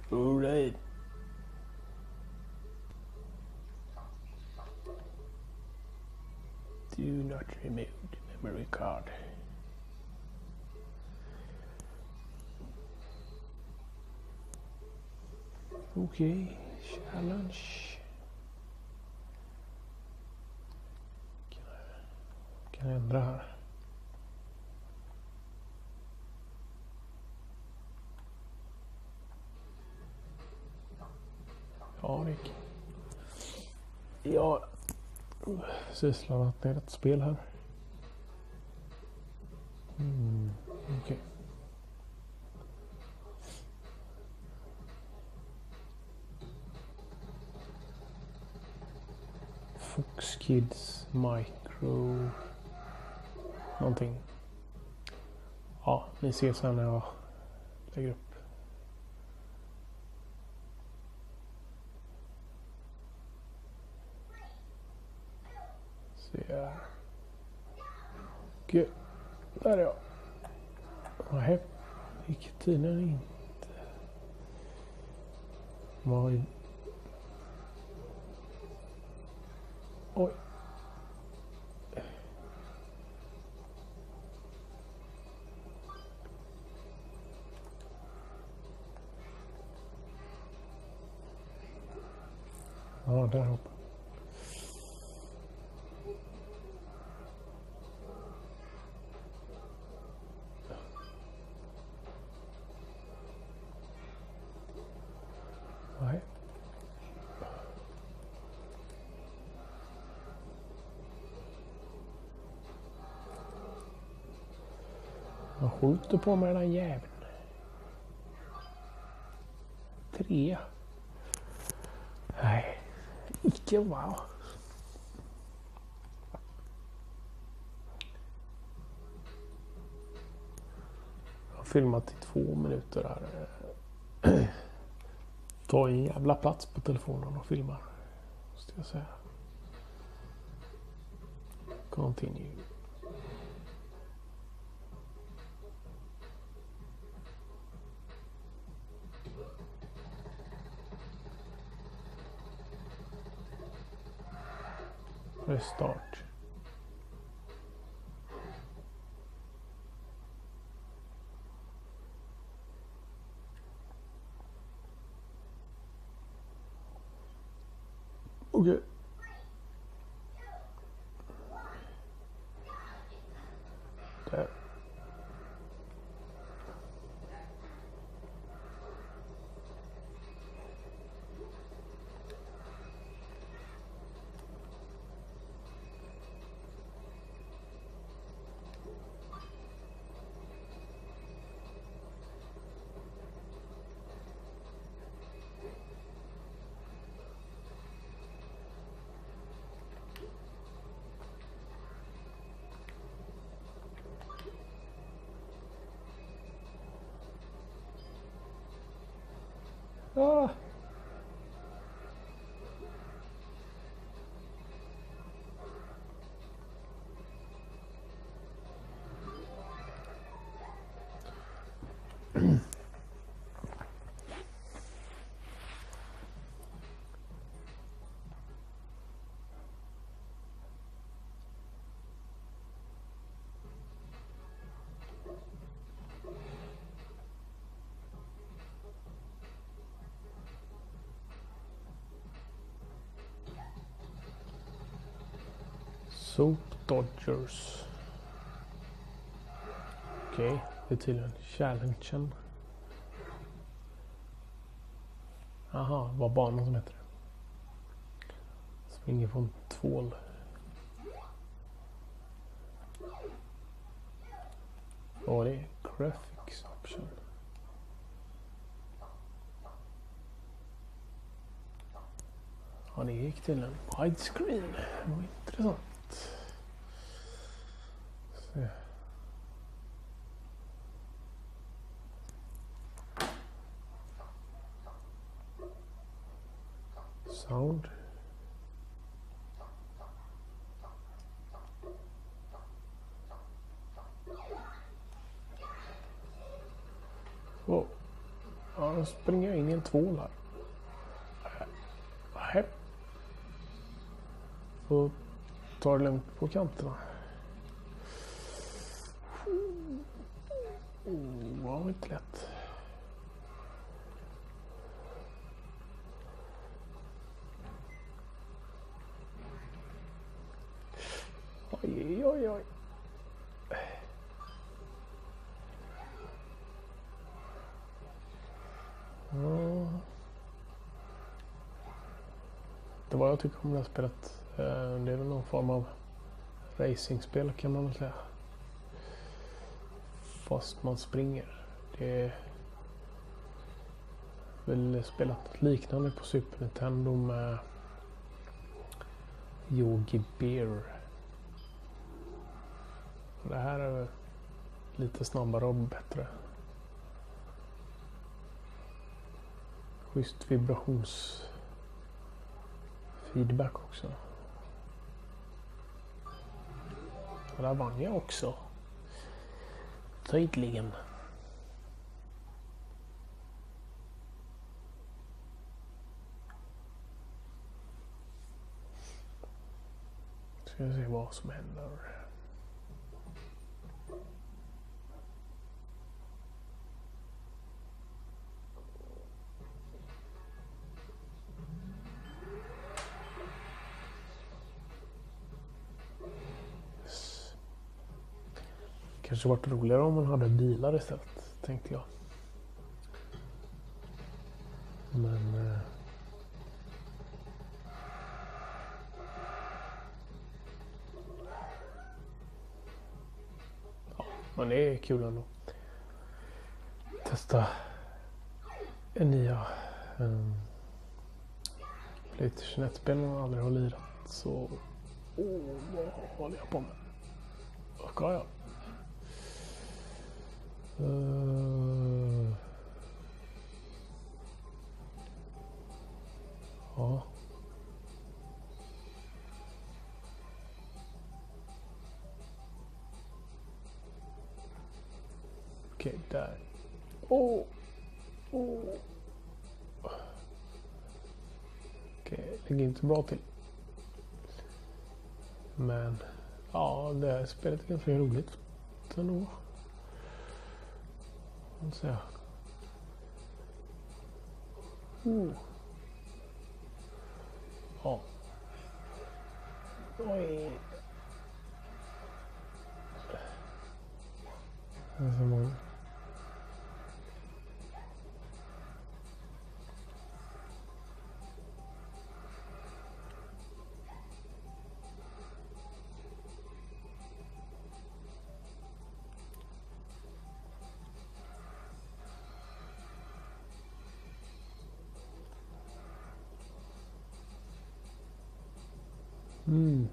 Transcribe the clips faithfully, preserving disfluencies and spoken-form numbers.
All right. Do not remove the memory card. Okay, challenge. Kan jag, kan jag ändra här? Ja, det gick. Jag precis laddat ner ett spel här. Mm, okej. Okay. Fox Kids Micro någonting. Ja, ni ser sen när jag lägger upp. Se här. Okej, där är jag. Nej, gick tydligen inte. Vad... Oj. Ja, där uppe. Nej. Jag skjuter på mig den här jäveln. Tre. Nej. Icke wow. Jag har filmat i två minuter här. Ta en jävla plats på telefonen och filmar. Måste jag säga. Continue. Restart. Okej. Okay. Där. Ah. Soap Dodgers. Okej, okay, det är tydligen challengen. Aha, vad banan som heter det. Springer från tvål. Ja, det är graphics option. Ja, det gick till en widescreen. Det var intressant. Se. Sound. Wow. Ja, nu springer jag in i en tvål här. Nej. Och tar det lugnt på kanterna. Oh, det var inte lätt. Oj, oj, oj. Ja. Det var jag tycker om det här spelet. Det är väl någon form av racingspel kan man väl säga. Fast man springer. Det är väl spelat liknande på Super Nintendo med Yogi Bear. Det här är lite snabbare och bättre. Schysst vibrationsfeedback också. Och där vann jag också. Tydligen. Ska vi se vad som händer. Kanske varit roligare om man hade bilar istället, tänkte jag. Men... Eh, ja, men det är kul ändå. Testa en nya um, PlayStation ett-spel man aldrig har lirat. Så... Åh, oh, vad håller jag på med? Vad ska jag? Uh, ja. Okej, där. Åh! Oh. Oh. Okej, det ligger inte bra till. Men, ja, det här spelet är ganska roligt. Ändå. Så ja. Mm. Ja. Oj. Det är så många. Mm.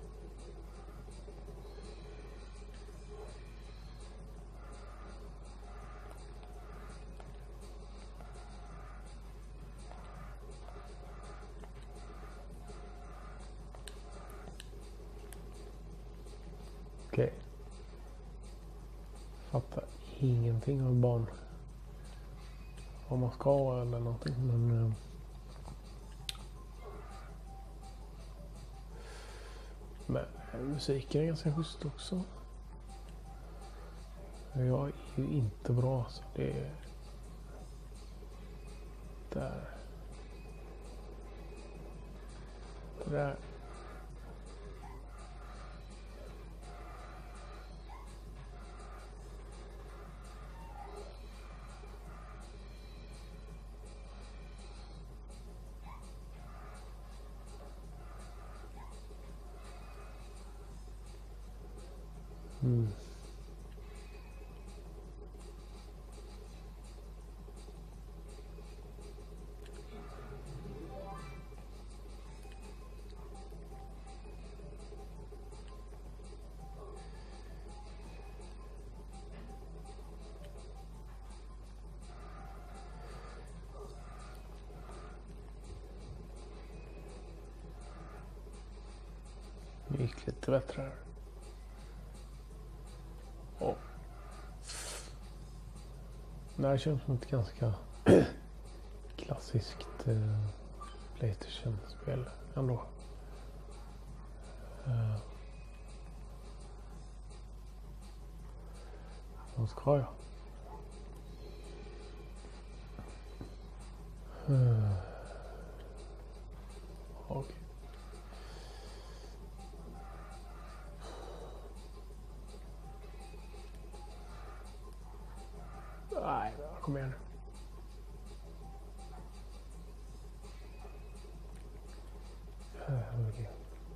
Okej. Okay. Fattar ingenting av barn. Vad man ska eller någonting, men... Men musiken är ganska schysst också. Jag är ju inte bra så det är... Där. Det där. Mm. Det gick lite bättre här. Oh. Det här känns som ett ganska klassiskt eh, PlayStation-spel ändå. Eh, vad ska jag? Eh, Okej. Nej, kom igen nu. Uh, okay.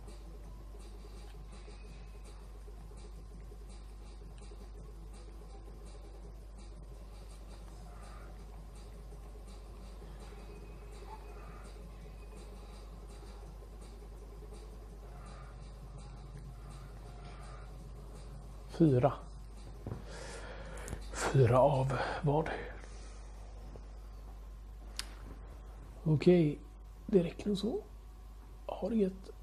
Fyra. Fyra av vad? Okej, det räcker nog så. Ha det gött.